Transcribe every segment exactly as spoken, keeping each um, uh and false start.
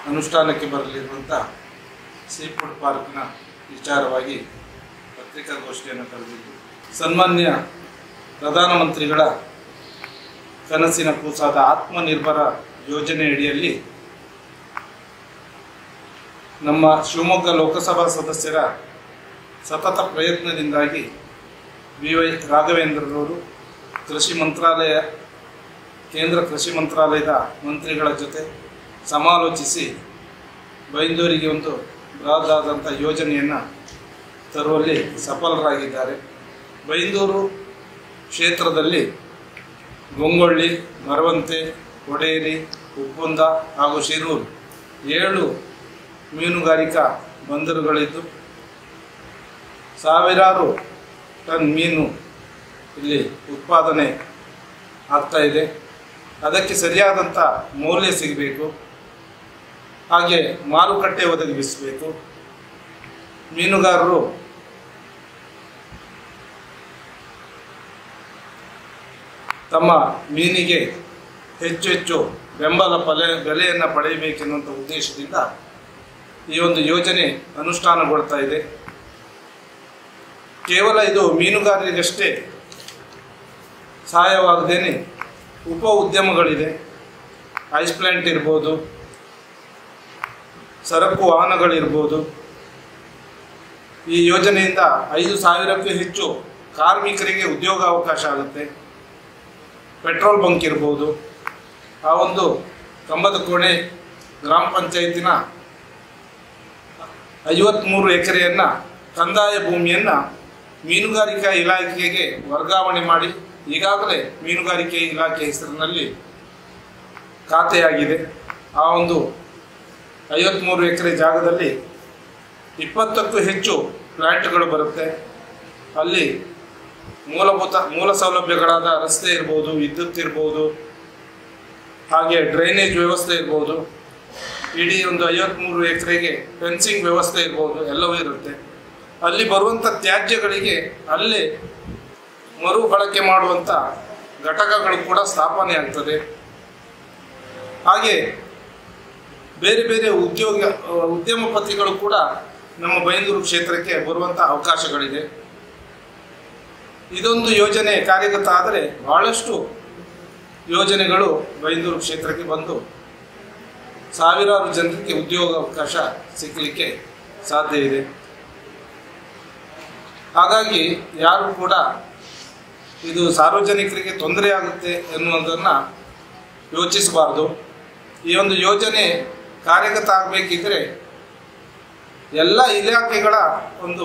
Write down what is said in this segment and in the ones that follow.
ಅನುಷ್ಠಾನಕ್ಕೆ ಬರಲಿರುವಂಥ sea food ಪಾರ್ಕ್ನ ವಿಚಾರವಾಗಿ ಪತ್ರಿಕಾಗೋಷ್ಠಿಯನ್ನು ಕರೆದಿದ್ದು, ಸನ್ಮಾನ್ಯ ಪ್ರಧಾನಮಂತ್ರಿಗಳ ಕನಸಿನ ಕೂಸಾದ ಆತ್ಮನಿರ್ಭರ ಯೋಜನೆ ಅಡಿಯಲ್ಲಿ ನಮ್ಮ ಶಿವಮೊಗ್ಗ ಲೋಕಸಭಾ ಸದಸ್ಯರ ಸತತ ಪ್ರಯತ್ನದಿಂದಾಗಿ ವಿ ವೈ ರಾಘವೇಂದ್ರರವರು ಕೃಷಿ ಮಂತ್ರಾಲಯ ಕೇಂದ್ರ ಕೃಷಿ ಮಂತ್ರಾಲಯದ ಮಂತ್ರಿಗಳ ಜೊತೆ ಸಮಾಲೋಚಿಸಿ ಬೈಂದೂರಿಗೆ ಒಂದು ಬೃಹದಾದಂಥ ಯೋಜನೆಯನ್ನು ತರುವಲ್ಲಿ ಸಫಲರಾಗಿದ್ದಾರೆ. ಬೈಂದೂರು ಕ್ಷೇತ್ರದಲ್ಲಿ ಗೊಂಗೊಳ್ಳಿ, ಮರವಂತೆ, ಕೊಡೇರಿ, ಉಪ್ಪುಂದ ಹಾಗೂ ಶಿರೂರು ಏಳು ಮೀನುಗಾರಿಕಾ ಬಂದರುಗಳಿದ್ದು ಸಾವಿರಾರು ಟನ್ ಮೀನು ಇಲ್ಲಿ ಉತ್ಪಾದನೆ ಆಗ್ತಾ ಇದೆ. ಅದಕ್ಕೆ ಸರಿಯಾದಂಥ ಮೌಲ್ಯ ಸಿಗಬೇಕು, ಹಾಗೆ ಮಾರುಕಟ್ಟೆ ಒದಗಿಸಬೇಕು. ಮೀನುಗಾರರು ತಮ್ಮ ಮೀನಿಗೆ ಹೆಚ್ಚು ಹೆಚ್ಚು ಬೆಂಬಲ ಪಲೆ ಬೆಲೆಯನ್ನು ಪಡೆಯಬೇಕೆನ್ನುವಂಥ ಉದ್ದೇಶದಿಂದ ಈ ಒಂದು ಯೋಜನೆ ಅನುಷ್ಠಾನಗೊಳ್ತಾ ಇದೆ. ಕೇವಲ ಇದು ಮೀನುಗಾರರಿಗಷ್ಟೇ ಸಹಾಯವಾಗದೇನೆ ಉಪ ಉದ್ಯಮಗಳಿದೆ. ಐಸ್ ಪ್ಲಾಂಟ್ ಇರ್ಬೋದು, ಸರಕು ವಾಹನಗಳಿರ್ಬೋದು. ಈ ಯೋಜನೆಯಿಂದ ಐದು ಸಾವಿರಕ್ಕೂ ಹೆಚ್ಚು ಕಾರ್ಮಿಕರಿಗೆ ಉದ್ಯೋಗಾವಕಾಶ ಆಗುತ್ತೆ. ಪೆಟ್ರೋಲ್ ಬಂಕ್ ಇರ್ಬೋದು. ಆ ಒಂದು ಕಂಬದ ಕೋಣೆ ಗ್ರಾಮ ಪಂಚಾಯತಿನ ಐವತ್ತ್ಮೂರು ಎಕರೆಯನ್ನು ಕಂದಾಯ ಭೂಮಿಯನ್ನು ಮೀನುಗಾರಿಕಾ ಇಲಾಖೆಗೆ ವರ್ಗಾವಣೆ ಮಾಡಿ ಈಗಾಗಲೇ ಮೀನುಗಾರಿಕೆ ಇಲಾಖೆ ಹೆಸರಿನಲ್ಲಿ ಖಾತೆಯಾಗಿದೆ. ಆ ಒಂದು ಐವತ್ತ್ಮೂರು ಎಕರೆ ಜಾಗದಲ್ಲಿ ಇಪ್ಪತ್ತಕ್ಕೂ ಹೆಚ್ಚು ಪ್ಲಾಂಟ್ಗಳು ಬರುತ್ತೆ. ಅಲ್ಲಿ ಮೂಲಭೂತ ಮೂಲ ಸೌಲಭ್ಯಗಳಾದ ರಸ್ತೆ ಇರ್ಬೋದು, ವಿದ್ಯುತ್ ಇರ್ಬೋದು, ಹಾಗೆ ಡ್ರೈನೇಜ್ ವ್ಯವಸ್ಥೆ ಇರ್ಬೋದು. ಇಡೀ ಒಂದು ಐವತ್ತ್ಮೂರು ಎಕರೆಗೆ ಫೆನ್ಸಿಂಗ್ ವ್ಯವಸ್ಥೆ ಇರ್ಬೋದು, ಎಲ್ಲವೂ ಇರುತ್ತೆ. ಅಲ್ಲಿ ಬರುವಂಥ ತ್ಯಾಜ್ಯಗಳಿಗೆ ಅಲ್ಲೇ ಮರು ಬಳಕೆ ಮಾಡುವಂಥ ಘಟಕಗಳು ಕೂಡ ಸ್ಥಾಪನೆ ಆಗ್ತದೆ. ಹಾಗೆ ಬೇರೆ ಬೇರೆ ಉದ್ಯೋಗ ಉದ್ಯಮಪತಿಗಳು ಕೂಡ ನಮ್ಮ ಬೈಂದೂರು ಕ್ಷೇತ್ರಕ್ಕೆ ಬರುವಂಥ ಅವಕಾಶಗಳಿದೆ. ಇದೊಂದು ಯೋಜನೆ ಕಾರ್ಯಗತ ಆದರೆ ಬಹಳಷ್ಟು ಯೋಜನೆಗಳು ಬೈಂದೂರು ಕ್ಷೇತ್ರಕ್ಕೆ ಬಂದು ಸಾವಿರಾರು ಜನರಿಗೆ ಉದ್ಯೋಗಾವಕಾಶ ಸಿಗಲಿಕ್ಕೆ ಸಾಧ್ಯ ಇದೆ. ಹಾಗಾಗಿ ಯಾರು ಕೂಡ ಇದು ಸಾರ್ವಜನಿಕರಿಗೆ ತೊಂದರೆ ಆಗುತ್ತೆ ಎನ್ನುವುದನ್ನು ಯೋಚಿಸಬಾರ್ದು. ಈ ಒಂದು ಯೋಜನೆ ಕಾರ್ಯಗತ ಆಗಬೇಕಿದ್ರೆ ಎಲ್ಲ ಇಲಾಖೆಗಳ ಒಂದು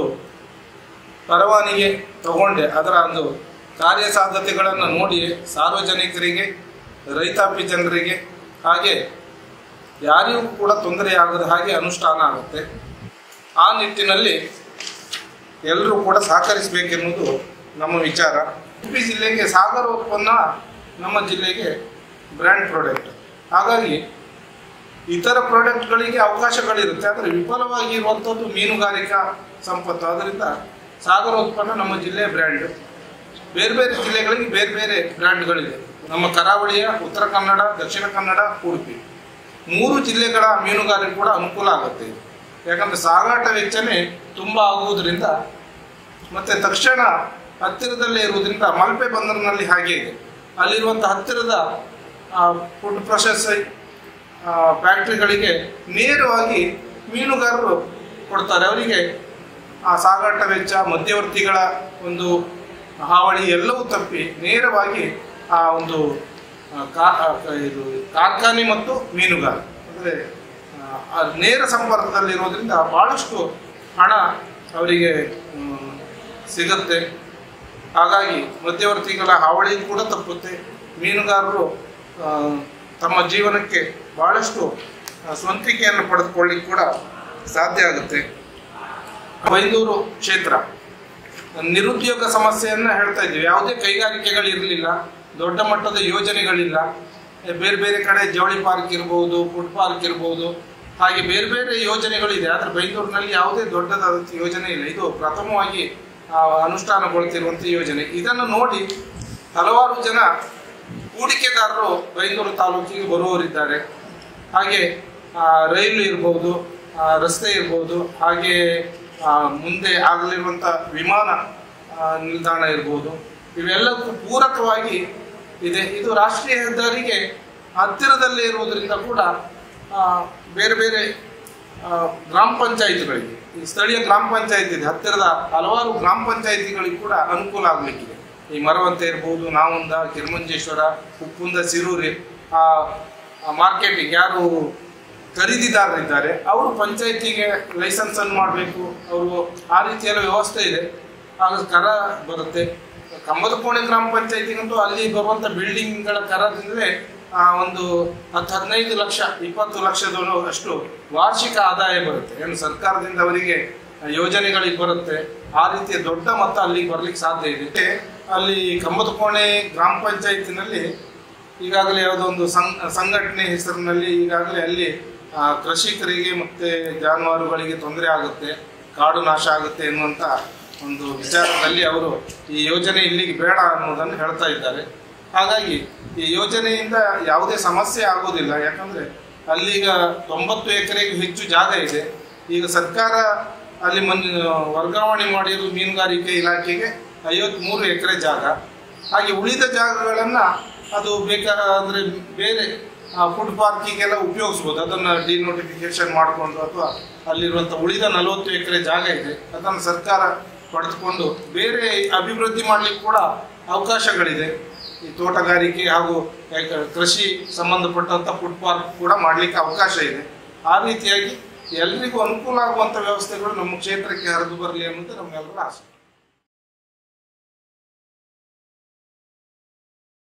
ಪರವಾನಗಿ ತಗೊಂಡೆ ಅದರ ಒಂದು ಕಾರ್ಯಸಾಧ್ಯತೆಗಳನ್ನು ನೋಡಿ ಸಾರ್ವಜನಿಕರಿಗೆ, ರೈತಾಪಿ ಜನರಿಗೆ, ಹಾಗೆ ಯಾರಿಗೂ ಕೂಡ ತೊಂದರೆಯಾಗದ ಹಾಗೆ ಅನುಷ್ಠಾನ ಆಗುತ್ತೆ. ಆ ನಿಟ್ಟಿನಲ್ಲಿ ಎಲ್ಲರೂ ಕೂಡ ಸಹಕರಿಸಬೇಕೆನ್ನುವುದು ನಮ್ಮ ವಿಚಾರ. ಉಡುಪಿ ಜಿಲ್ಲೆಗೆ ಸಾಗರ ಉತ್ಪನ್ನ ನಮ್ಮ ಜಿಲ್ಲೆಗೆ ಬ್ರ್ಯಾಂಡ್ ಪ್ರಾಡಕ್ಟ್. ಹಾಗಾಗಿ ಇತರ ಪ್ರಾಡಕ್ಟ್ಗಳಿಗೆ ಅವಕಾಶಗಳಿರುತ್ತೆ, ಆದರೆ ವಿಫಲವಾಗಿರುವಂಥದ್ದು ಮೀನುಗಾರಿಕಾ ಸಂಪತ್ತು. ಆದ್ದರಿಂದ ಸಾಗರ ಉತ್ಪನ್ನ ನಮ್ಮ ಜಿಲ್ಲೆಯ ಬ್ರ್ಯಾಂಡ್. ಬೇರೆ ಬೇರೆ ಜಿಲ್ಲೆಗಳಿಗೆ ಬೇರೆ ಬೇರೆ ಬ್ರ್ಯಾಂಡ್ಗಳಿದೆ. ನಮ್ಮ ಕರಾವಳಿಯ ಉತ್ತರ ಕನ್ನಡ, ದಕ್ಷಿಣ ಕನ್ನಡ, ಉಡುಪಿ ಮೂರು ಜಿಲ್ಲೆಗಳ ಮೀನುಗಾರರಿಗೆ ಕೂಡ ಅನುಕೂಲ ಆಗುತ್ತೆ. ಯಾಕಂದರೆ ಸಾಗಾಟ ವೆಚ್ಚನೇ ತುಂಬ ಆಗುವುದರಿಂದ ಮತ್ತು ತಕ್ಷಣ ಹತ್ತಿರದಲ್ಲೇ ಇರುವುದರಿಂದ ಮಲ್ಪೆ ಬಂದರಿನಲ್ಲಿ ಹಾಗೆ ಇದೆ. ಅಲ್ಲಿರುವಂಥ ಹತ್ತಿರದ ಫುಡ್ ಪ್ರೊಸೆಸಿಂಗ್ ಫ್ಯಾಕ್ಟ್ರಿಗಳಿಗೆ ನೇರವಾಗಿ ಮೀನುಗಾರರು ಕೊಡ್ತಾರೆ. ಅವರಿಗೆ ಆ ಸಾಗಾಟ ವೆಚ್ಚ, ಮಧ್ಯವರ್ತಿಗಳ ಒಂದು ಹಾವಳಿ ಎಲ್ಲವೂ ತಪ್ಪಿ ನೇರವಾಗಿ ಆ ಒಂದು ಕಾ ಇದು ಕಾರ್ಖಾನೆ ಮತ್ತು ಮೀನುಗಾರ ಅಂದರೆ ನೇರ ಸಂಪರ್ಕದಲ್ಲಿರೋದ್ರಿಂದ ಭಾಳಷ್ಟು ಹಣ ಅವರಿಗೆ ಸಿಗುತ್ತೆ. ಹಾಗಾಗಿ ಮಧ್ಯವರ್ತಿಗಳ ಹಾವಳಿ ಕೂಡ ತಪ್ಪುತ್ತೆ. ಮೀನುಗಾರರು ತಮ್ಮ ಜೀವನಕ್ಕೆ ಭಾಳಷ್ಟು ಸ್ವಂತಿಕೆಯನ್ನು ಪಡೆದುಕೊಳ್ಳಿಕ್ಕೆ ಕೂಡ ಸಾಧ್ಯ ಆಗುತ್ತೆ. ಬೈಂದೂರು ಕ್ಷೇತ್ರ ನಿರುದ್ಯೋಗ ಸಮಸ್ಯೆಯನ್ನು ಹೇಳ್ತಾ ಇದ್ದೀವಿ. ಯಾವುದೇ ಕೈಗಾರಿಕೆಗಳಿರಲಿಲ್ಲ, ದೊಡ್ಡ ಮಟ್ಟದ ಯೋಜನೆಗಳಿಲ್ಲ. ಬೇರೆ ಬೇರೆ ಕಡೆ ಜವಳಿ ಪಾರ್ಕ್ ಇರ್ಬೋದು, ಫುಡ್ ಪಾರ್ಕ್ ಇರ್ಬೋದು, ಹಾಗೆ ಬೇರೆ ಬೇರೆ ಯೋಜನೆಗಳಿದೆ. ಆದರೆ ಬೈಂದೂರಿನಲ್ಲಿ ಯಾವುದೇ ದೊಡ್ಡದಾದಂಥ ಯೋಜನೆ ಇಲ್ಲ. ಇದು ಪ್ರಥಮವಾಗಿ ಅನುಷ್ಠಾನಗೊಳ್ತಿರುವಂಥ ಯೋಜನೆ. ಇದನ್ನು ನೋಡಿ ಹಲವಾರು ಜನ ಹೂಡಿಕೆದಾರರು ಬೈಂದೂರು ತಾಲೂಕಿಗೆ ಬರುವವರಿದ್ದಾರೆ. ಹಾಗೆ ರೈಲು ಇರ್ಬೋದು, ರಸ್ತೆ ಇರ್ಬೋದು, ಹಾಗೆ ಮುಂದೆ ಆಗಲಿರುವಂಥ ವಿಮಾನ ನಿಲ್ದಾಣ ಇರ್ಬೋದು, ಇವೆಲ್ಲಕ್ಕೂ ಪೂರಕವಾಗಿ ಇದೆ. ಇದು ರಾಷ್ಟ್ರೀಯ ಹೆದ್ದಾರಿಗೆ ಹತ್ತಿರದಲ್ಲೇ ಇರುವುದರಿಂದ ಕೂಡ ಬೇರೆ ಬೇರೆ ಗ್ರಾಮ ಪಂಚಾಯಿತಿಗಳಿಗೆ, ಈ ಸ್ಥಳೀಯ ಗ್ರಾಮ ಪಂಚಾಯತ್ ಇದೆ, ಹತ್ತಿರದ ಹಲವಾರು ಗ್ರಾಮ ಪಂಚಾಯಿತಿಗಳಿಗೆ ಕೂಡ ಅನುಕೂಲ ಆಗಲಿಕ್ಕಿದೆ. ಈ ಮರವಂತೆ ಇರ್ಬೋದು, ನಾವುಂದ, ಕಿರ್ಮಂಜೇಶ್ವರ, ಉಪ್ಪುಂದ, ಸಿರೂರಿ ಆ ಮಾರ್ಕೆಟಿಗೆ ಯಾರು ಖರೀದಿದಾರರಿದ್ದಾರೆ ಅವರು ಪಂಚಾಯಿತಿಗೆ ಲೈಸೆನ್ಸ್ ಅನ್ನು ಮಾಡಬೇಕು. ಅವರು ಆ ರೀತಿಯೆಲ್ಲ ವ್ಯವಸ್ಥೆ ಇದೆ. ಆಗ ಕರ ಬರುತ್ತೆ. ಕಂಬದಕೋಣೆ ಗ್ರಾಮ ಪಂಚಾಯಿತಿಗಂತೂ ಅಲ್ಲಿ ಬರುವಂಥ ಬಿಲ್ಡಿಂಗ್ಗಳ ಕರದಿಂದಲೇ ಒಂದು ಹತ್ತು ಹದಿನೈದು ಲಕ್ಷ ಇಪ್ಪತ್ತು ಲಕ್ಷದ ಅಷ್ಟು ವಾರ್ಷಿಕ ಆದಾಯ ಬರುತ್ತೆ. ಏನು ಸರ್ಕಾರದಿಂದ ಅವರಿಗೆ ಯೋಜನೆಗಳಿಗೆ ಬರುತ್ತೆ. ಆ ರೀತಿಯ ದೊಡ್ಡ ಮೊತ್ತ ಅಲ್ಲಿಗೆ ಬರ್ಲಿಕ್ಕೆ ಸಾಧ್ಯ ಇದೆ. ಅಲ್ಲಿ ಕಂಬದಕೋಣೆ ಗ್ರಾಮ ಪಂಚಾಯತಿನಲ್ಲಿ ಈಗಾಗಲೇ ಯಾವುದೋ ಒಂದು ಸಂಘಟನೆ ಹೆಸರಿನಲ್ಲಿ ಈಗಾಗಲೇ ಅಲ್ಲಿ ಕೃಷಿಕರಿಗೆ ಮತ್ತೆ ಜಾನುವಾರುಗಳಿಗೆ ತೊಂದರೆ ಆಗುತ್ತೆ, ಕಾಡು ನಾಶ ಆಗುತ್ತೆ ಎನ್ನುವಂಥ ಒಂದು ವಿಚಾರದಲ್ಲಿ ಅವರು ಈ ಯೋಜನೆ ಇಲ್ಲಿಗೆ ಬೇಡ ಅನ್ನೋದನ್ನು ಹೇಳ್ತಾ ಇದ್ದಾರೆ. ಹಾಗಾಗಿ ಈ ಯೋಜನೆಯಿಂದ ಯಾವುದೇ ಸಮಸ್ಯೆ ಆಗೋದಿಲ್ಲ. ಯಾಕಂದರೆ ಅಲ್ಲೀಗ ತೊಂಬತ್ತು ಎಕರೆಗೂ ಹೆಚ್ಚು ಜಾಗ ಇದೆ. ಈಗ ಸರ್ಕಾರ ಅಲ್ಲಿ ಮನ್ ವರ್ಗಾವಣೆ ಮಾಡಿರೋ ಮೀನುಗಾರಿಕೆ ಇಲಾಖೆಗೆ ಐವತ್ತ್ಮೂರು ಎಕರೆ ಜಾಗ. ಹಾಗೆ ಉಳಿದ ಜಾಗಗಳನ್ನು ಅದು ಬೇಕಾದರೆ ಬೇರೆ ಫುಡ್ ಪಾರ್ಕಿಗೆಲ್ಲ ಉಪಯೋಗಿಸ್ಬೋದು. ಅದನ್ನು ಡಿನೋಟಿಫಿಕೇಶನ್ ಮಾಡಿಕೊಂಡು ಅಥವಾ ಅಲ್ಲಿರುವಂಥ ಉಳಿದ ನಲವತ್ತು ಎಕರೆ ಜಾಗ ಇದೆ, ಅದನ್ನು ಸರ್ಕಾರ ಪಡೆದುಕೊಂಡು ಬೇರೆ ಅಭಿವೃದ್ಧಿ ಮಾಡಲಿಕ್ಕೆ ಕೂಡ ಅವಕಾಶಗಳಿದೆ. ಈ ತೋಟಗಾರಿಕೆ ಹಾಗೂ ಕೃಷಿ ಸಂಬಂಧಪಟ್ಟಂಥ ಫುಡ್ ಪಾರ್ಕ್ ಕೂಡ ಮಾಡಲಿಕ್ಕೆ ಅವಕಾಶ ಇದೆ. ಆ ರೀತಿಯಾಗಿ ಎಲ್ರಿಗೂ ಅನುಕೂಲ ಆಗುವಂಥ ವ್ಯವಸ್ಥೆಗಳು ನಮ್ಮ ಕ್ಷೇತ್ರಕ್ಕೆ ಹರಿದು ಬರಲಿ ಅನ್ನೋದು ನಮ್ಮೆಲ್ಲರ ಆಸೆ.